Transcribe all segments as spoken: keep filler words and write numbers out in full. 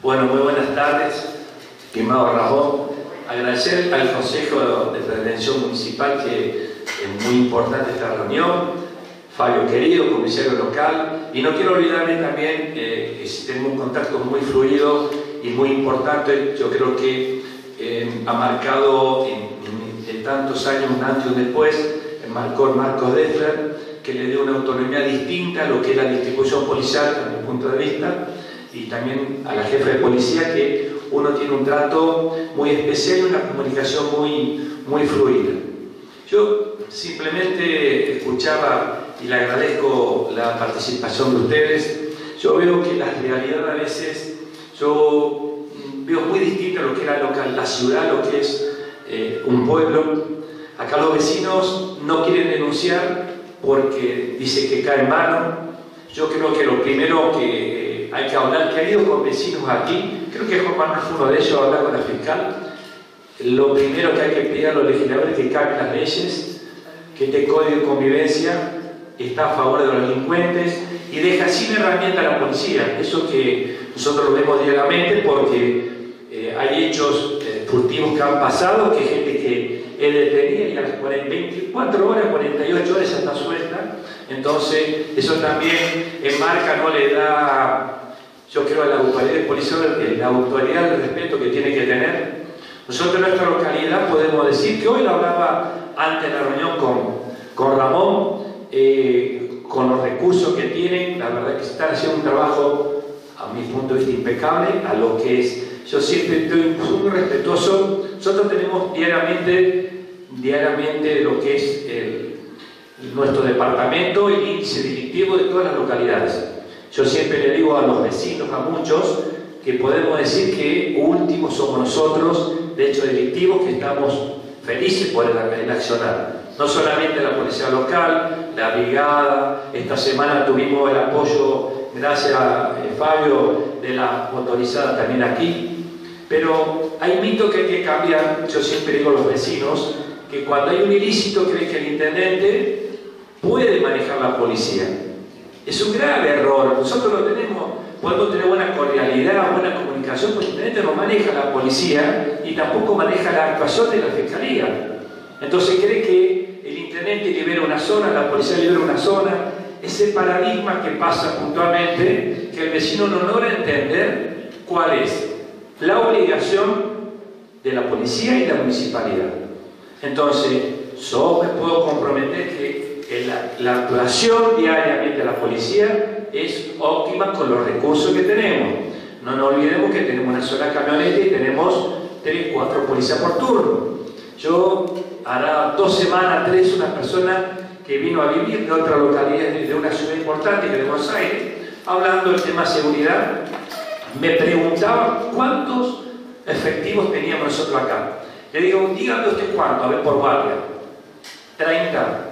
Bueno, muy buenas tardes, estimado Ramón. Agradecer al Consejo de Prevención Municipal, que es muy importante esta reunión. Fabio querido, comisario local. Y no quiero olvidarme también eh, que tenemos un contacto muy fluido y muy importante. Yo creo que eh, ha marcado en, en, en tantos años, un antes y un después, marcó Marcos Deffler, que le dio una autonomía distinta a lo que es la distribución policial, desde mi punto de vista, y también a la jefa de policía, que uno tiene un trato muy especial y una comunicación muy, muy fluida. Yo simplemente escuchaba y le agradezco la participación de ustedes. Yo veo que la realidad a veces, yo veo muy distinta a lo que era local, la ciudad, lo que es eh, un pueblo. Acá los vecinos no quieren denunciar porque dice que cae en vano. Yo creo que lo primero que hay que hablar, que ha ido con vecinos aquí, creo que Juan Manuel fue uno de ellos, hablar con la fiscal. Lo primero que hay que pedir a los legisladores es que cambien las leyes, que este código de convivencia está a favor de los delincuentes y deja sin herramienta a la policía. Eso que nosotros lo vemos diariamente, porque eh, hay hechos eh, furtivos que han pasado, que gente que es detenida y a las veinticuatro horas, cuarenta y ocho horas ya está suelta. Entonces, eso también enmarca, no le da, yo creo, a la autoridad policial, la autoridad, el respeto que tiene que tener. Nosotros en nuestra localidad podemos decir que hoy lo hablaba antes de la reunión con, con Ramón, eh, con los recursos que tienen, la verdad que están haciendo un trabajo, a mi punto de vista, impecable, a lo que es. Yo siempre estoy muy respetuoso. Nosotros tenemos diariamente, diariamente lo que es el, nuestro departamento y el índice delictivo de todas las localidades. Yo siempre le digo a los vecinos, a muchos, que podemos decir que últimos somos nosotros, de hecho delictivos, que estamos felices por el, el accionar. No solamente la policía local, la brigada, esta semana tuvimos el apoyo, gracias a eh, Fabio, de la motorizada también aquí. Pero hay mitos que hay que cambiar. Yo siempre digo a los vecinos que cuando hay un ilícito creen que el intendente puede manejar la policía. Es un grave error. Nosotros lo tenemos, podemos tener buena cordialidad, buena comunicación, pero el intendente no maneja la policía y tampoco maneja la actuación de la fiscalía. Entonces cree que el intendente libera una zona, la policía libera una zona. Ese paradigma que pasa puntualmente, que el vecino no logra entender cuál es la obligación de la policía y la municipalidad. Entonces, yo me puedo comprometer que la, la actuación diariamente de la policía es óptima con los recursos que tenemos. No nos olvidemos que tenemos una sola camioneta y tenemos tres, cuatro policías por turno. Yo, hará dos semanas, tres, una persona que vino a vivir de otra localidad, de una ciudad importante, que de Buenos Aires, hablando del tema seguridad, me preguntaba cuántos efectivos teníamos nosotros acá. Le digo, dígame usted cuánto, a ver por guardia. treinta.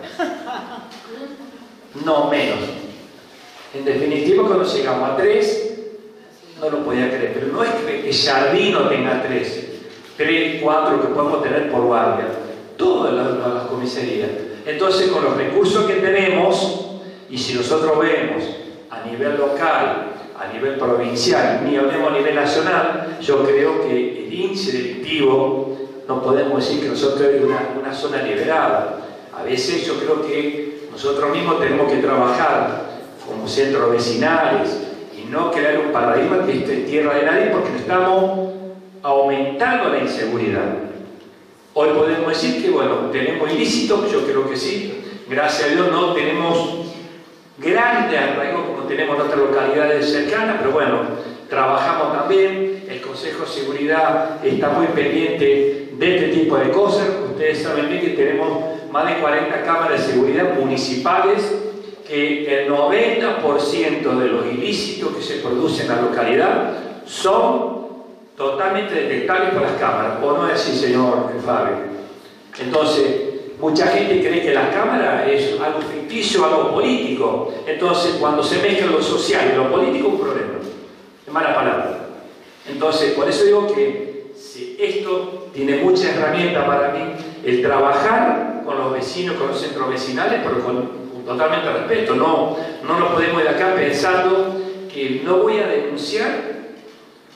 No, menos. En definitiva, cuando llegamos a tres, no lo podía creer. Pero no es que el Jardino tenga tres, tres, cuatro que podemos tener por guardia. Todas las, las comisarías. Entonces, con los recursos que tenemos, y si nosotros vemos a nivel local, a nivel provincial, ni hablemos a nivel nacional, yo creo que el índice delictivo, no podemos decir que nosotros es una, una zona liberada. A veces yo creo que nosotros mismos tenemos que trabajar como centros vecinales y no crear un paradigma que esté en tierra de nadie, porque estamos aumentando la inseguridad. Hoy podemos decir que, bueno, tenemos ilícitos, yo creo que sí, gracias a Dios no tenemos grandes arraigos como tenemos en otras localidades cercanas, pero bueno, trabajamos también. El Consejo de Seguridad está muy pendiente de este tipo de cosas. Ustedes saben bien que tenemos más de cuarenta cámaras de seguridad municipales, que el noventa por ciento de los ilícitos que se producen en la localidad son totalmente detectables por las cámaras. ¿O no es así, señor Fabio? Entonces, mucha gente cree que la cámara es algo ficticio, algo político. Entonces, cuando se mezcla lo social y lo político, un problema. En mala palabra. Entonces, por eso digo que si esto tiene muchas herramientas para mí, el trabajar con los vecinos, con los centros vecinales, pero con, con totalmente respeto. No, no nos podemos ir de acá pensando que no voy a denunciar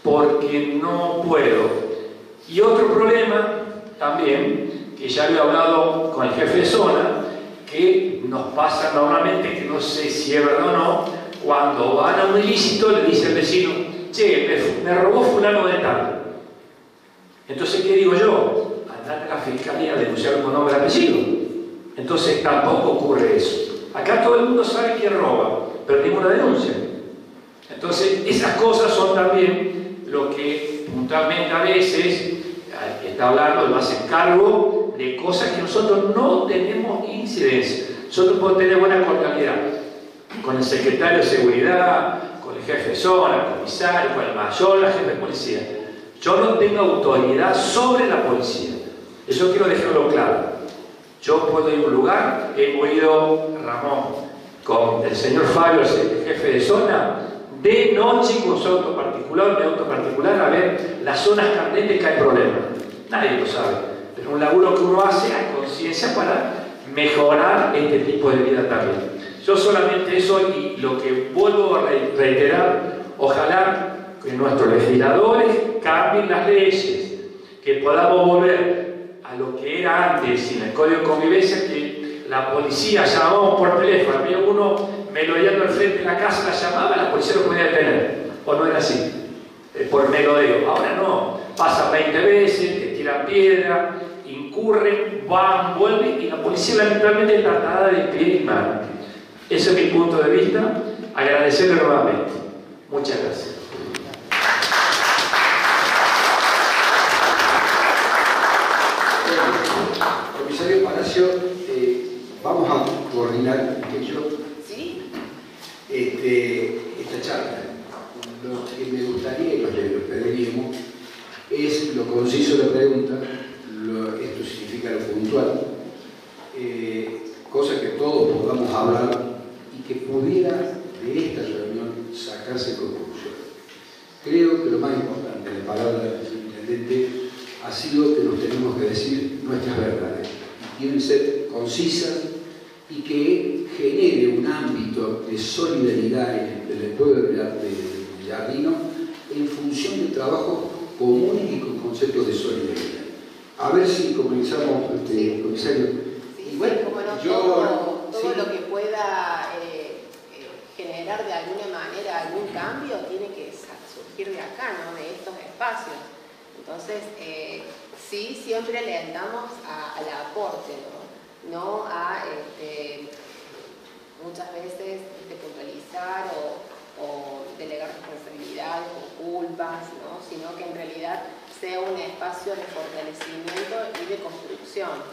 porque no puedo. Y otro problema también, que ya lo he hablado con el jefe de zona, que nos pasa normalmente, que no sé si es verdad o no, cuando van a un ilícito le dice el vecino, che, me, me robó fulano de tal. Entonces, ¿qué digo yo? Andate a la fiscalía a denunciar con nombre y apellido. Entonces tampoco ocurre eso. Acá todo el mundo sabe quién roba, pero ninguna denuncia. Entonces, esas cosas son también lo que puntualmente a veces está hablando, lo hacen cargo de cosas que nosotros no tenemos incidencia. Nosotros podemos tener buena cordialidad con el secretario de seguridad, con el jefe de zona, el comisario, con el mayor, la jefe de policía. Yo no tengo autoridad sobre la policía. Eso quiero dejarlo claro. Yo puedo ir a un lugar, hemos ido, Ramón, con el señor Fabio, el jefe de zona, de noche con su auto particular, de auto particular, a ver las zonas candentes que hay problemas. Nadie lo sabe, pero un laburo que uno hace a conciencia para mejorar este tipo de vida también. Yo solamente eso, y lo que vuelvo a reiterar, ojalá que nuestros legisladores cambien las leyes, que podamos volver a lo que era antes en el Código de Convivencia, que la policía llamábamos por teléfono, había uno melodeando al frente de la casa, la llamaba, la policía lo podía detener, o no era así, eh, por melodeo. Ahora no, pasan veinte veces, te tiran piedra, incurren, van, vuelven, y la policía lamentablemente está atada de pie y mano. Ese es mi punto de vista. Agradecerle nuevamente. Muchas gracias. Comisario Palacio, eh, vamos a coordinar yo, ¿sí? este, esta charla. Lo que me gustaría, y lo que lo pediríamos, es lo conciso de la pregunta, lo, esto significa lo puntual, eh, cosa que todos podamos hablar y que pudiera de esta reunión sacarse conclusiones. Creo que lo más importante de la palabra del intendente ha sido que nos tenemos que decir nuestras verdades. Tienen que ser concisas y que genere un ámbito de solidaridad en el pueblo de Jardino en función de trabajos comunes y con conceptos de solidaridad. A ver si comenzamos, este, sí. Comisario. Sí, y bueno, como no, yo, todo, todo sí. Lo que pueda eh, eh, generar de alguna manera algún cambio tiene que surgir de acá, ¿no? De estos espacios. Entonces, eh, sí, siempre alentamos al aporte, ¿no? No a este, muchas veces de puntualizar o, o delegar responsabilidades o culpas, ¿no? Sino que en realidad sea un espacio de fortalecimiento y de construcción.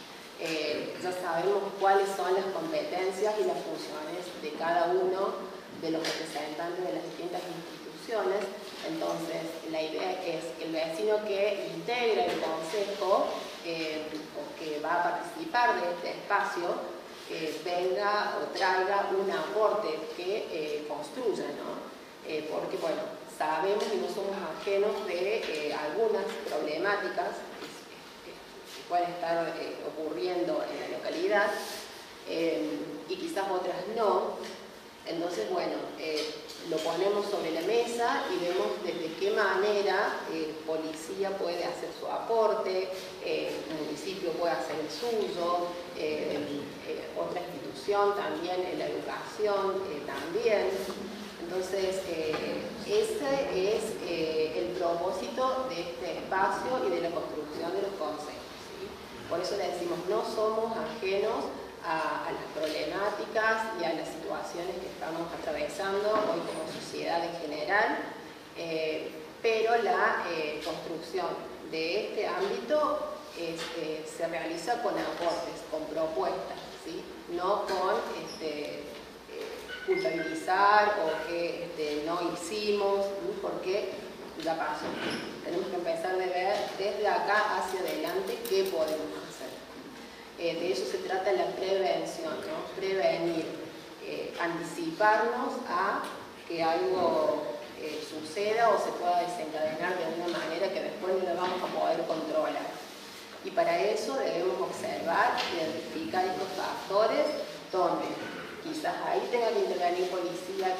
Eh, ya sabemos cuáles son las competencias y las funciones de cada uno de los representantes de las distintas instituciones. Entonces, la idea es que el vecino que integra el consejo eh, o que va a participar de este espacio eh, venga o traiga un aporte que eh, construya, ¿no? Eh, porque, bueno, sabemos y no somos ajenos de eh, algunas problemáticas que, que, que pueden estar eh, ocurriendo en la localidad eh, y quizás otras no. Entonces, bueno, eh, lo ponemos sobre la mesa y vemos desde qué manera el eh, policía puede hacer su aporte, eh, el municipio puede hacer el suyo, eh, eh, otra institución también, en la educación eh, también. Entonces, eh, ese es eh, el propósito de este espacio y de la construcción de los consejos, ¿sí? Por eso le decimos, no somos ajenos A, a las problemáticas y a las situaciones que estamos atravesando hoy como sociedad en general, eh, pero la eh, construcción de este ámbito es, eh, se realiza con aportes, con propuestas, ¿sí? No con este, eh, culpabilizar o que este, no hicimos, ¿sí? Porque ya pasó. Tenemos que empezar de ver desde acá hacia adelante qué podemos hacer. Eh, de eso se trata la prevención, ¿no? Prevenir, eh, anticiparnos a que algo eh, suceda o se pueda desencadenar de una manera que después no lo vamos a poder controlar. Y para eso debemos observar, identificar estos factores donde quizás ahí tenga que intervenir policía, quizás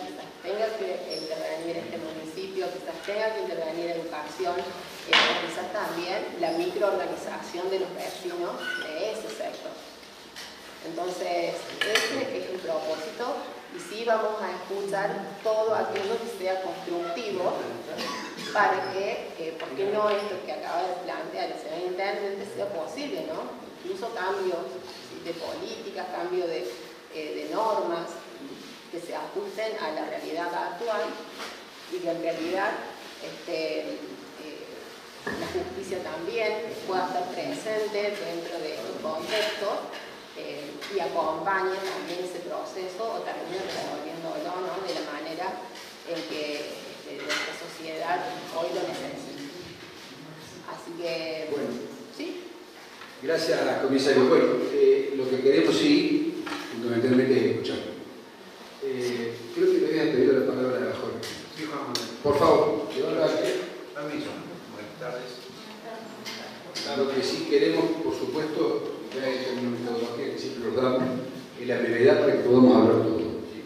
tenga que intervenir este municipio, quizás tenga que intervenir educación, eh, quizás también la microorganización de los vecinos de ese sector. Entonces, ese es el propósito, y sí vamos a escuchar todo aquello que sea constructivo para que, eh, ¿por qué no esto que acaba de plantear el señor intendente sea posible, ¿no? Incluso cambios de políticas, cambio de, eh, de normas que se ajusten a la realidad actual y que en realidad este, eh, la justicia también pueda estar presente dentro de estos contextos eh, y acompañe también ese proceso o termine resolviéndolo, ¿no? De la manera en que este, nuestra sociedad hoy lo necesita. Así que, bueno, ¿sí? Gracias, comisario. Bueno, eh, lo que queremos sí, fundamentalmente, es escuchar. Eh, creo que le habían pedido la palabra a Jorge. Sí, Juan Manuel. Por favor, llévalo. Permiso. Buenas tardes. Lo que sí queremos, por supuesto, ya es una metodología que siempre nos damos, es la brevedad para que podamos hablar todo.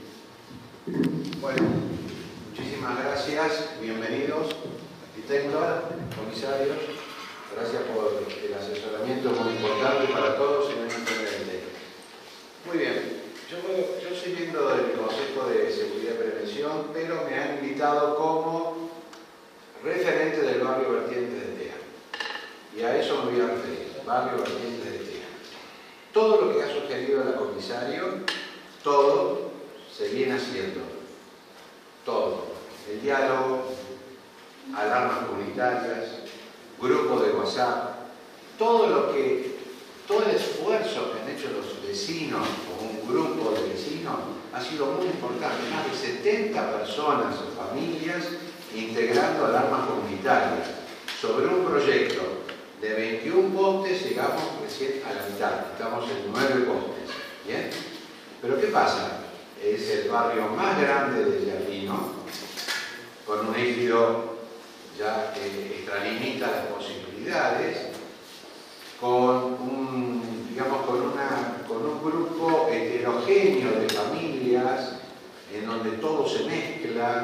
Bueno, muchísimas gracias, bienvenidos, arquitectos, comisarios, gracias por el asesoramiento muy importante para todos, señor intendente. Muy bien, yo, yo soy miembro del Consejo de Seguridad y Prevención, pero me han invitado como referente del barrio Vertientes de T E A. Y a eso me voy a referir, barrio Vertientes de T E A. Todo lo que ha sugerido el comisario, todo se viene haciendo. Todo. El diálogo, alarmas comunitarias, grupos de WhatsApp, todo lo que, todo el esfuerzo que han hecho los vecinos o un grupo de vecinos ha sido muy importante. Más de setenta personas o familias integrando alarmas comunitarias sobre un proyecto de veintiún postes, llegamos recién a la mitad, estamos en nueve postes. ¿Bien? Pero ¿qué pasa? Es el barrio más grande de Giardino, con un ejido ya que extralimita las posibilidades, con un, digamos, con, una, con un grupo heterogéneo de familias, en donde todo se mezcla,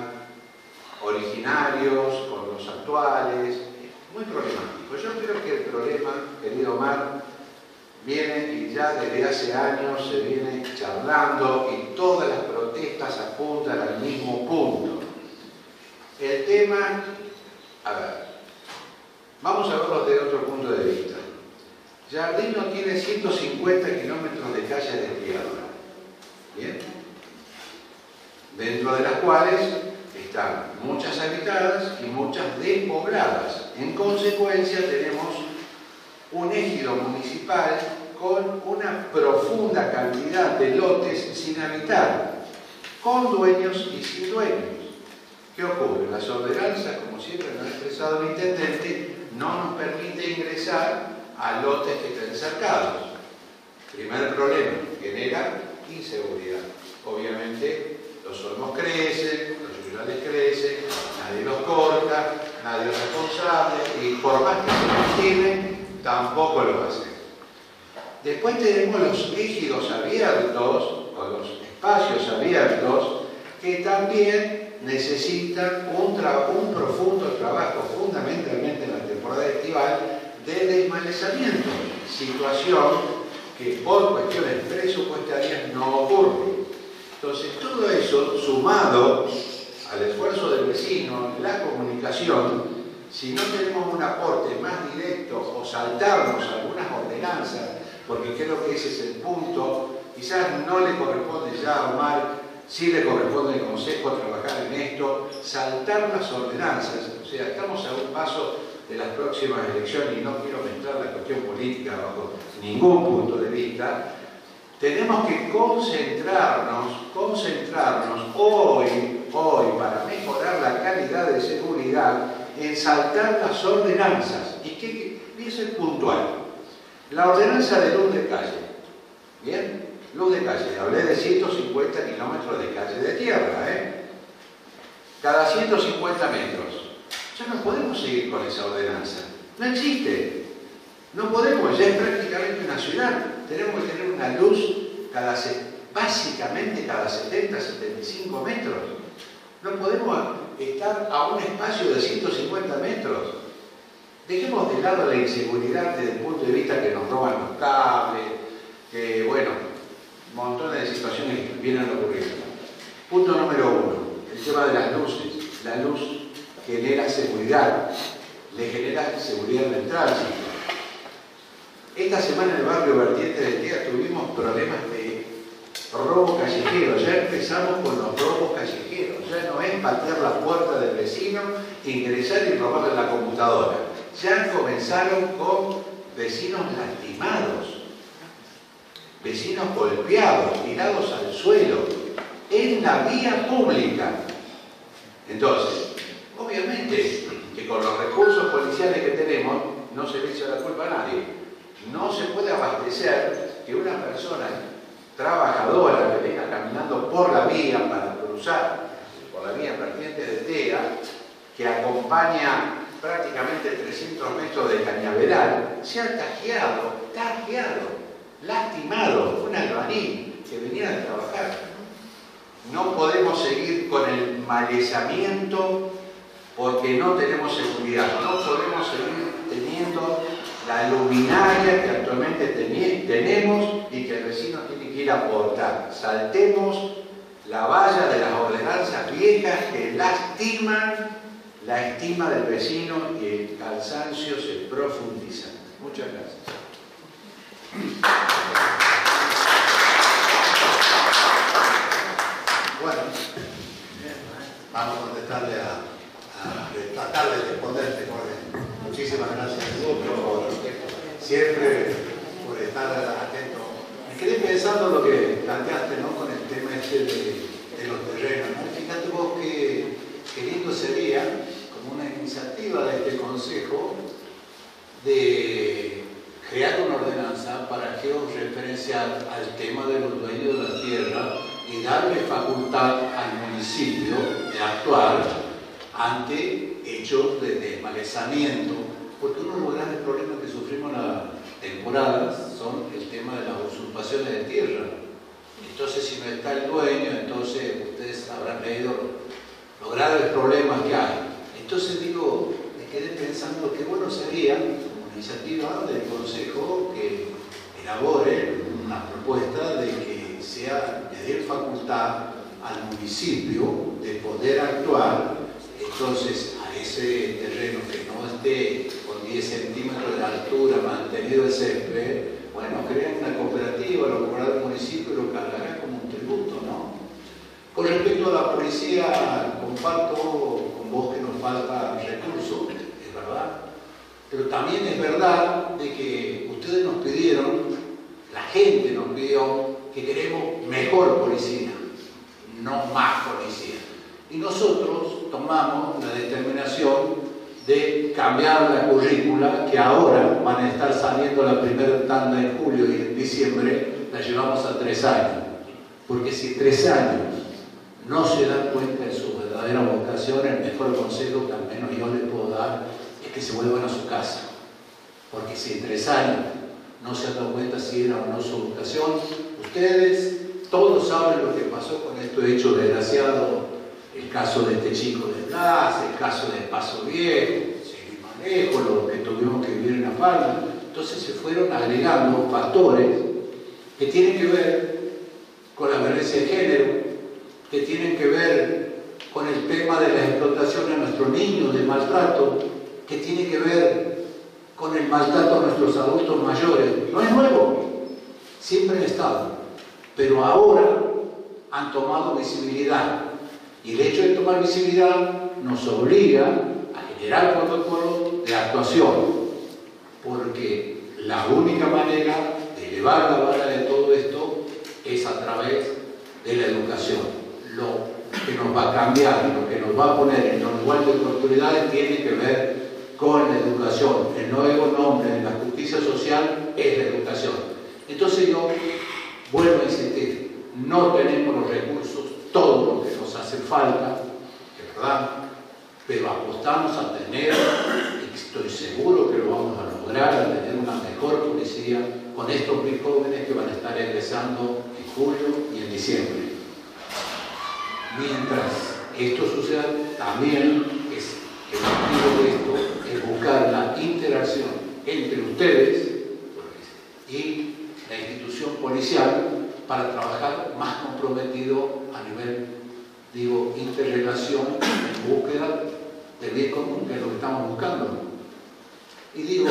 originarios con los actuales, muy problemático. Yo creo que el problema, querido Omar, viene y ya desde hace años se viene charlando y todas las protestas apuntan al mismo punto. El tema, a ver, vamos a verlo desde otro punto de vista. Giardino tiene ciento cincuenta kilómetros de calle de tierra, ¿bien? Dentro de las cuales están muchas habitadas y muchas despobladas. En consecuencia tenemos un ejido municipal con una profunda cantidad de lotes sin habitar, con dueños y sin dueños. ¿Qué ocurre? Las ordenanzas, como siempre nos ha expresado el intendente, no nos permite ingresar a lotes que estén cercados. Primer problema, genera inseguridad. Obviamente los olmos crecen, los yuyales crecen, nadie los corta, nadie es responsable y por más que se mantienen, tampoco lo hacen. Después tenemos los ejidos abiertos, o los espacios abiertos, que también necesitan un, un profundo trabajo, fundamentalmente en la temporada estival, de desmalezamiento, situación que por cuestiones presupuestarias no ocurre. Entonces, todo eso, sumado al esfuerzo del vecino, la comunicación, si no tenemos un aporte más directo o saltarnos algunas ordenanzas, porque creo que ese es el punto, quizás no le corresponde ya a Omar, sí le corresponde al Consejo trabajar en esto, saltar las ordenanzas, o sea, estamos a un paso de las próximas elecciones y no quiero mezclar la cuestión política bajo ningún punto de vista. Tenemos que concentrarnos, concentrarnos hoy, hoy, para mejorar la calidad de seguridad, en saltar las ordenanzas. Y que es el puntual. La ordenanza de luz de calle. ¿Bien? Luz de calle. Hablé de ciento cincuenta kilómetros de calle de tierra, ¿eh? Cada ciento cincuenta metros. Ya no podemos seguir con esa ordenanza. No existe. No podemos, ya es prácticamente una ciudad. Tenemos que tener una luz cada, básicamente cada setenta a setenta y cinco metros. No podemos estar a un espacio de ciento cincuenta metros. Dejemos de lado la inseguridad desde el punto de vista que nos roban los cables, que, bueno, montones de situaciones que vienen a ocurrir. Punto número uno, el tema de las luces. La luz genera seguridad, le genera seguridad en el tránsito. Esta semana en el barrio Vertiente del Día tuvimos problemas de robo callejero. Ya empezamos con los robos callejeros. Ya no es patear la puerta del vecino, ingresar y robarle la computadora. Ya comenzaron con vecinos lastimados, vecinos golpeados, tirados al suelo, en la vía pública. Entonces, obviamente que con los recursos policiales que tenemos, no se le echa la culpa a nadie. No se puede abastecer que una persona trabajadora que venga caminando por la vía para cruzar por la vía Vertiente de Tea, que acompaña prácticamente trescientos metros de cañaveral, sea tajeado, tajeado, lastimado, un albañil que venía a trabajar. No podemos seguir con el malezamiento porque no tenemos seguridad. No podemos seguir teniendo la luminaria que actualmente tenemos y que el vecino tiene que ir a aportar. Saltemos la valla de las ordenanzas viejas que lastiman la estima del vecino y el cansancio se profundiza. Muchas gracias. Bueno, vamos a contestarle a, a tratar de responderte, Jorge. Muchísimas gracias por siempre por estar atento. Me quedé pensando lo que planteaste, ¿no? Con el tema este de, de los terrenos, ¿no? Fíjate vos que, que lindo sería, como una iniciativa de este Consejo, de crear una ordenanza para georreferenciar al tema de los dueños de la tierra y darle facultad al municipio de actuar ante hechos de desmalezamiento, porque uno de los grandes problemas que sufrimos en las temporadas son el tema de las usurpaciones de tierra. Entonces, si no está el dueño, entonces ustedes habrán leído los graves problemas que hay. Entonces digo, me quedé pensando que bueno sería una iniciativa del Consejo que elabore una propuesta de que sea pedir facultad al municipio de poder actuar. Entonces, a ese terreno que no esté con diez centímetros de altura mantenido el césped, bueno, crean una cooperativa, lo cobrará el municipio y lo cargará como un tributo, ¿no? Con respecto a la policía, comparto con vos que nos falta recursos, es verdad, pero también es verdad de que ustedes nos pidieron, la gente nos pidió que queremos mejor policía, no más policía. Y nosotros tomamos la determinación de cambiar la currícula, que ahora van a estar saliendo la primera tanda en julio y en diciembre, la llevamos a tres años. Porque si tres años no se dan cuenta de su verdadera vocación, el mejor consejo que al menos yo les puedo dar es que se vuelvan a su casa. Porque si en tres años no se han dado cuenta si era o no su vocación, ustedes todos saben lo que pasó con estos hechos desgraciados. El caso de este chico de Blas, el caso de Paso Viejo, Seguir Manejo, lo que tuvimos que vivir en La Palma. Entonces se fueron agregando factores que tienen que ver con la violencia de género, que tienen que ver con el tema de la explotación a nuestros niños, del maltrato, que tiene que ver con el maltrato a nuestros adultos mayores. No es nuevo, siempre han estado, pero ahora han tomado visibilidad. Y el hecho de tomar visibilidad nos obliga a generar protocolos de actuación, porque la única manera de elevar la vara de todo esto es a través de la educación. Lo que nos va a cambiar, lo que nos va a poner en los lugares de autoridades tiene que ver con la educación. El nuevo nombre de la justicia social es la educación. Entonces yo vuelvo a insistir, no tenemos los recursos, todo lo que nos hace falta, es verdad, pero apostamos a tener, y estoy seguro que lo vamos a lograr, a tener una mejor policía con estos mil jóvenes que van a estar egresando en julio y en diciembre. Mientras esto suceda, también es el motivo de esto es buscar la interacción entre ustedes y la institución policial para trabajar más comprometido a nivel, digo, interrelación en búsqueda del bien común, que es lo que estamos buscando. Y digo,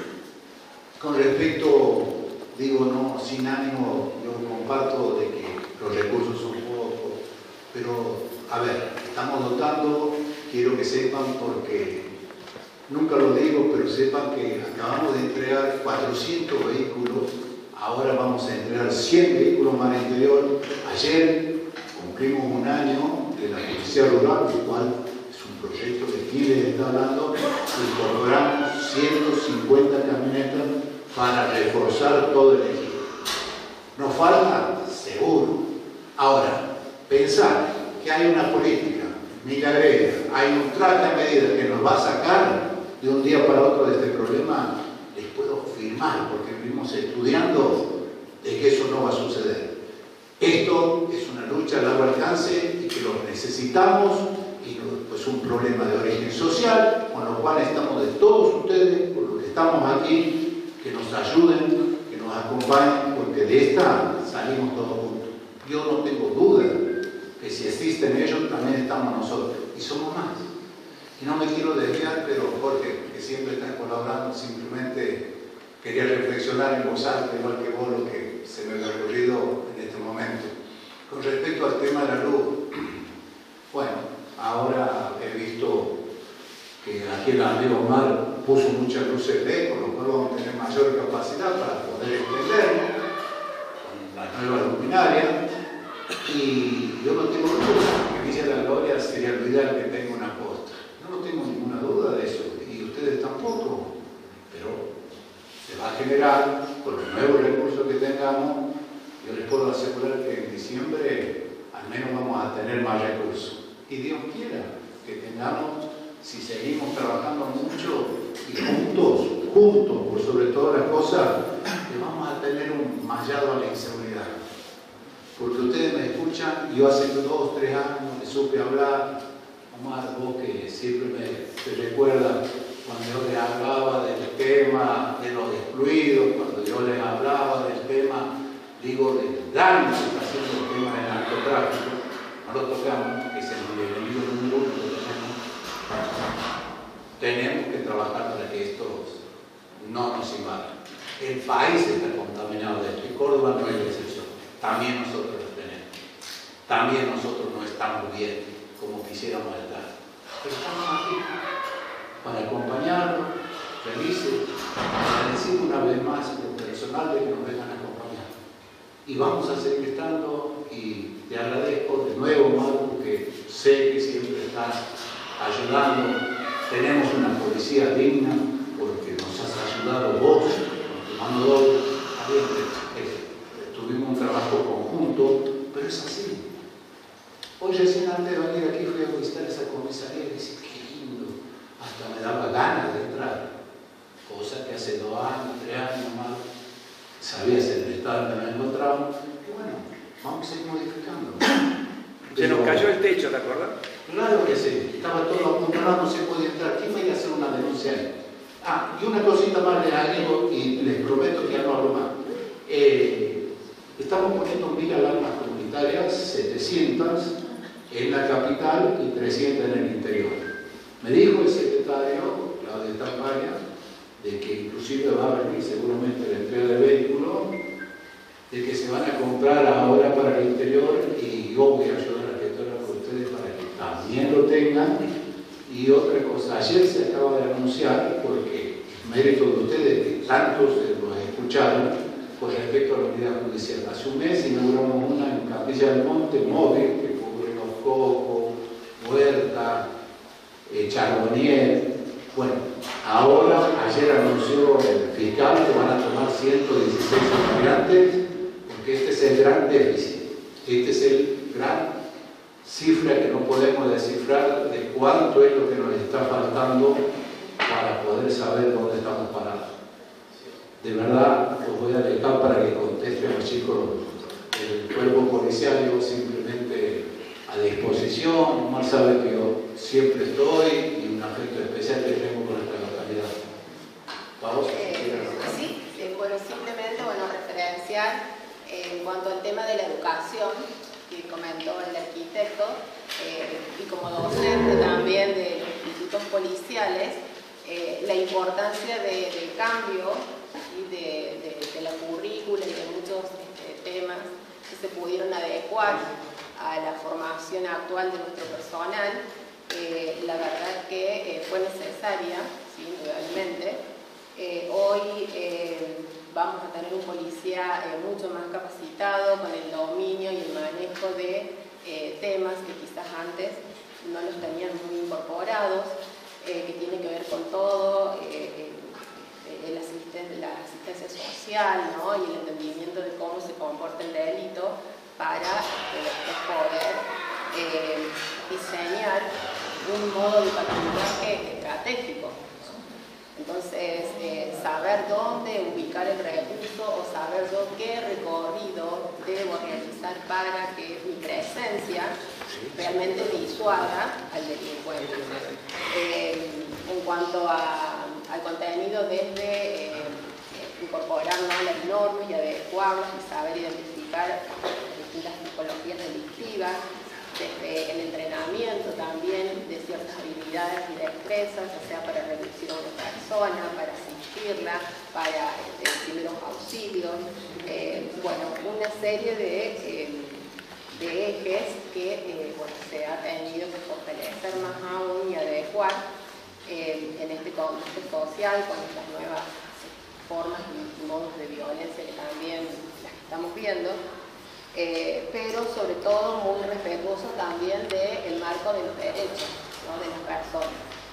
con respecto, digo, no, sin ánimo, yo comparto de que los recursos son pocos, pero, a ver, estamos dotando, quiero que sepan, porque nunca lo digo, pero sepan que acabamos de entregar cuatrocientos vehículos, ahora vamos a entregar cien vehículos más al interior. Ayer cumplimos un año de la Policía Rural, el cual es un proyecto que Chile está hablando, incorporamos ciento cincuenta camionetas para reforzar todo el equipo. ¿Nos falta? Seguro. Ahora, pensar que hay una política milagrera, hay un traje a medida que nos va a sacar de un día para otro de este problema, les puedo afirmar, porque vivimos estudiando de que eso no va a suceder. Esto es una lucha a largo alcance y que lo necesitamos, y pues un problema de origen social, con lo cual estamos de todos ustedes, por los que estamos aquí, que nos ayuden, que nos acompañen, porque de esta salimos todos juntos. Yo no tengo duda que si existen ellos, también estamos nosotros, y somos más. Y no me quiero desviar, pero Jorge, que siempre está colaborando, simplemente quería reflexionar en voz alta, igual que vos, lo que se me ha ocurrido en este momento. Con respecto al tema de la luz, bueno, ahora he visto que aquí el amigo Omar puso muchas luces L E D, con lo cual vamos a tener mayor capacidad para poder extenderlo con la nueva luminaria. Y yo no tengo duda que Villa de la Gloria sería lo ideal que tenga una posta. No tengo ninguna duda de eso, y ustedes tampoco, pero se va a generar con los nuevos recursos que tengamos. Yo les puedo asegurar que en diciembre al menos vamos a tener más recursos, y Dios quiera que tengamos, si seguimos trabajando mucho y juntos, juntos por sobre todas las cosas, que vamos a tener un mallado a la inseguridad. Porque ustedes me escuchan, yo hace dos, tres años les supe hablar, Omar, vos que siempre me te recuerdas cuando yo les hablaba del tema de los excluidos, cuando yo les hablaba del tema, digo, del daño que está haciendo el tema del narcotráfico, no lo tocamos, que es el enemigo número uno que tenemos. Tenemos que trabajar para que estos no nos invadan. El país está contaminado de esto, y Córdoba no es la excepción. También nosotros lo tenemos. También nosotros no estamos bien como quisiéramos estar. Pero estamos aquí para acompañarnos, felices, para decir una vez más lo personal de que nos vengan a acompañar. Y vamos a seguir estando, y te agradezco de nuevo, Omar, porque sé que siempre estás ayudando. Tenemos una policía digna porque nos has ayudado vos, con tu mano doble. Tuvimos un trabajo conjunto, pero es así. Hoy recién antes de venir aquí fui a visitar esa comisaría y dije, qué lindo, hasta me daba ganas de entrar, cosa que hace dos años, tres años más, sabías el estado en que nos encontramos, y bueno, vamos a ir modificando. Se nos cayó el techo, ¿te acuerdas? Claro que sí, estaba todo apuntado, no se podía entrar. ¿Quién va a ir a hacer una denuncia ahí? Ah, y una cosita más les agrego, y les prometo que ya no hablo más. Eh, estamos poniendo mil alarmas comunitarias, setecientas en la capital y trescientas en el interior. Me dijo el secretario, Claudio Tampaña, de que inclusive va a venir seguramente la entrega de vehículos, de que se van a comprar ahora para el interior, y yo voy a ayudar a la gestora con ustedes para que también lo tengan. Y otra cosa, ayer se acaba de anunciar, porque mérito de ustedes, que tantos los escucharon, con respecto a la unidad judicial. Hace un mes inauguramos una en Capilla del Monte, móvil, que cubre Los Cocos, Huerta, eh, Charbonnier. Bueno, ahora, ayer anunció el fiscal que van a tomar ciento dieciséis estudiantes, porque este es el gran déficit, este es el gran cifra que no podemos descifrar de cuánto es lo que nos está faltando para poder saber dónde estamos parados. De verdad, los voy a dejar para que contesten a los chicos del cuerpo policial, yo simplemente a disposición. disposición. Omar sabe que yo siempre estoy y un afecto especial que tengo por esta localidad. ¿Vamos? Eh, sí, eh, bueno, simplemente bueno, referenciar eh, en cuanto al tema de la educación que comentó el arquitecto eh, y como docente también de los institutos policiales, eh, la importancia de, del cambio y de, de, de la currícula y de muchos este, temas que se pudieron adecuar a la formación actual de nuestro personal. Eh, la verdad que eh, fue necesaria, sí, indudablemente. Eh, hoy eh, vamos a tener un policía eh, mucho más capacitado con el dominio y el manejo de eh, temas que quizás antes no los tenían muy incorporados, eh, que tiene que ver con todo, eh, el asisten la asistencia social, ¿no? Y el entendimiento de cómo se comporta el delito para eh, poder eh, diseñar un modo de patrullaje estratégico. Entonces, eh, saber dónde ubicar el recurso o saber yo qué recorrido debo realizar para que mi presencia realmente disuada al delincuente. Eh, en cuanto a, al contenido, desde eh, incorporar, ¿no?, las normas y adecuarlas y saber identificar distintas tipologías delictivas, desde el entrenamiento también de ciertas habilidades y destrezas, ya sea para reducir a una persona, para asistirla, para este, primeros auxilios, eh, bueno, una serie de, eh, de ejes que eh, bueno, se ha tenido que fortalecer más aún y adecuar eh, en este contexto social con estas nuevas formas y modos de violencia que también las estamos viendo. Eh, pero sobre todo muy respetuoso también del marco de los derechos, ¿no?, de las personas.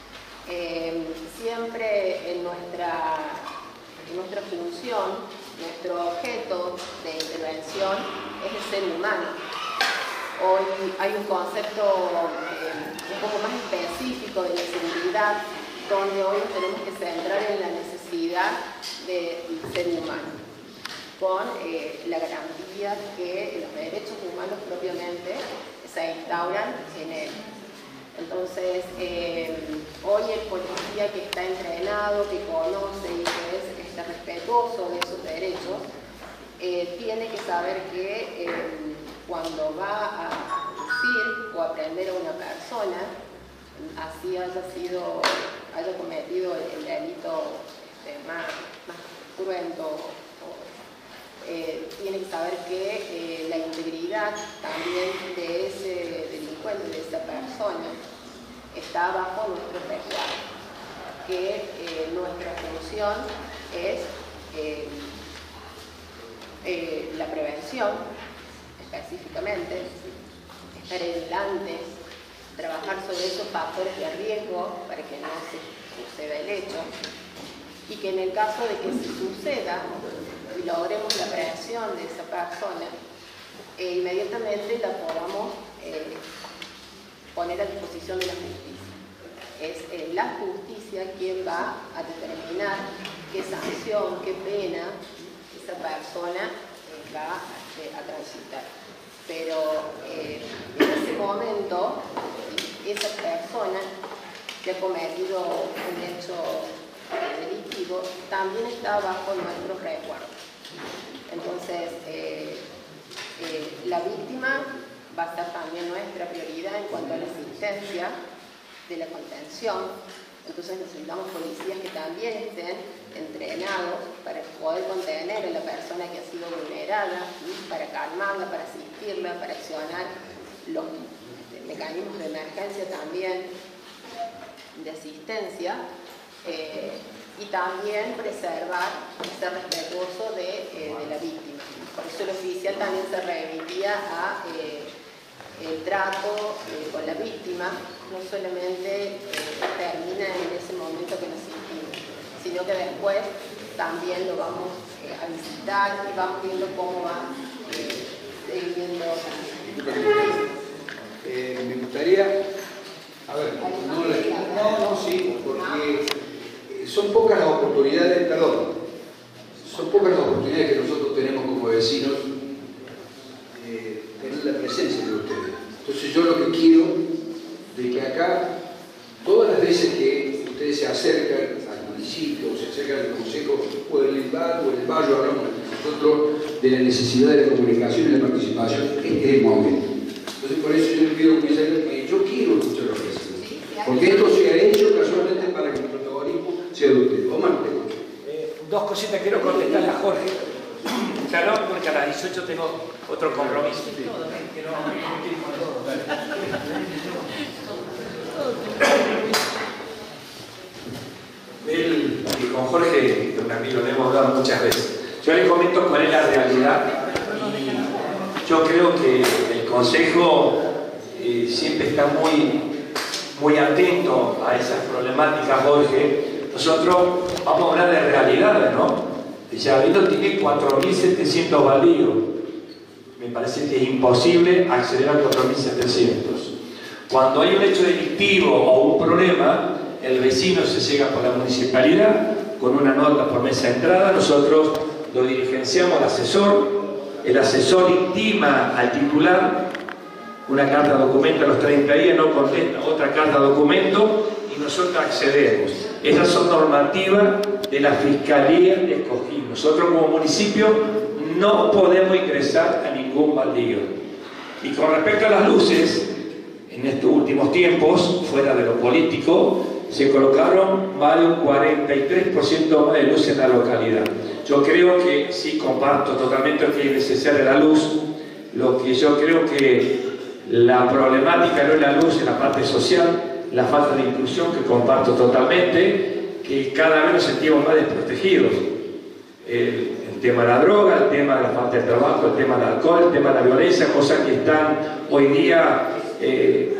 Eh, siempre en nuestra, en nuestra función, nuestro objeto de intervención es el ser humano. Hoy hay un concepto eh, un poco más específico de la seguridad, donde hoy nos tenemos que centrar en la necesidad del ser humano, con eh, la garantía que los derechos humanos propiamente se instauran en él. Entonces, eh, hoy el policía que está entrenado, que conoce y que es, está respetuoso de esos derechos, eh, tiene que saber que eh, cuando va a conducir o aprender a una persona, así haya sido, haya cometido el, el delito este, más, más cruento, Eh, tiene que saber que eh, la integridad también de ese delincuente, de esa persona, está bajo nuestro resguardo, que eh, nuestra función es eh, eh, la prevención, específicamente, estar delante, trabajar sobre esos factores de riesgo para que no se suceda el hecho, y que en el caso de que se suceda y logremos la prevención de esa persona, eh, inmediatamente la podamos eh, poner a disposición de la justicia. Es eh, la justicia quien va a determinar qué sanción, qué pena esa persona eh, va eh, a transitar. Pero eh, en ese momento, esa persona que ha cometido un hecho delictivo también está bajo nuestro resguardo. Entonces, eh, eh, la víctima va a ser también nuestra prioridad en cuanto a la asistencia de la contención. Entonces necesitamos policías que también estén entrenados para poder contener a la persona que ha sido vulnerada, ¿sí?, para calmarla, para asistirla, para accionar los mecanismos de emergencia también, de asistencia. Eh, y también preservar, ser respetuoso de, eh, de la víctima. Por eso el oficial también se remitía a eh, el trato eh, con la víctima, no solamente eh, termina en ese momento que nos sentimos, sino que después también lo vamos eh, a visitar y vamos viendo cómo va eh, viendo. Eh, me gustaría, a ver, no, no, no, sí, porque son pocas las oportunidades, perdón, son pocas las oportunidades que nosotros tenemos como vecinos de tener la presencia de ustedes. Entonces yo lo que yo quiero de que acá, todas las veces que ustedes se acercan al municipio, o se acercan al consejo, o en el barrio, o en el barrio hablamos nosotros de la necesidad de la comunicación y la participación, este es el momento. Entonces por eso yo le pido que yo quiero escuchar lo que hacen. Porque esto se ha hecho casualmente para que el protagonismo sea de ustedes. Omar, te escucho. Eh, dos cositas quiero contestarle a Jorge. Claro, porque a las dieciocho tengo otro compromiso. Él, y con Jorge, un amigo, le hemos hablado muchas veces. Yo le comento cuál es la realidad. Y yo creo que el Consejo eh, siempre está muy, muy atento a esas problemáticas, Jorge. Nosotros vamos a hablar de realidades, ¿no? Villavito tiene cuatro mil setecientos baldíos. Me parece que es imposible acceder a cuatro mil setecientos. Cuando hay un hecho delictivo o un problema, el vecino se llega por la municipalidad con una nota por mesa de entrada, nosotros lo dirigenciamos al asesor, el asesor intima al titular una carta documento a los treinta días, no contesta otra carta documento y nosotros accedemos. Esas son normativas de la Fiscalía de Cosquín. Nosotros como municipio no podemos ingresar a ningún baldío. Y con respecto a las luces, en estos últimos tiempos, fuera de lo político, se colocaron más de un cuarenta y tres por ciento más de luz en la localidad. Yo creo que sí comparto totalmente que es necesaria la luz. Lo que yo creo que la problemática no es la luz en la parte social, la falta de inclusión, que comparto totalmente, que cada vez nos sentimos más desprotegidos. El, el tema de la droga, el tema de la falta de trabajo, el tema del alcohol, el tema de la violencia, cosas que están hoy día eh,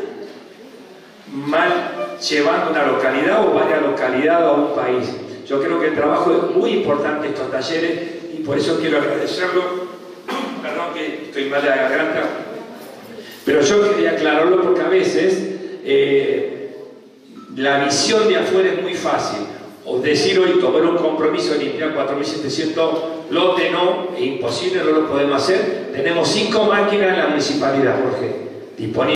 mal llevando una localidad o varias localidades a un país. Yo creo que el trabajo es muy importante, estos talleres, y por eso quiero agradecerlo. Perdón que estoy mal de la garganta, pero yo quería aclararlo porque a veces eh, la visión de afuera es muy fácil. O decir hoy, tomar un compromiso de limpiar cuatro mil setecientos lotes, no, es imposible, no lo podemos hacer. Tenemos cinco máquinas en la municipalidad, Jorge, disponibles.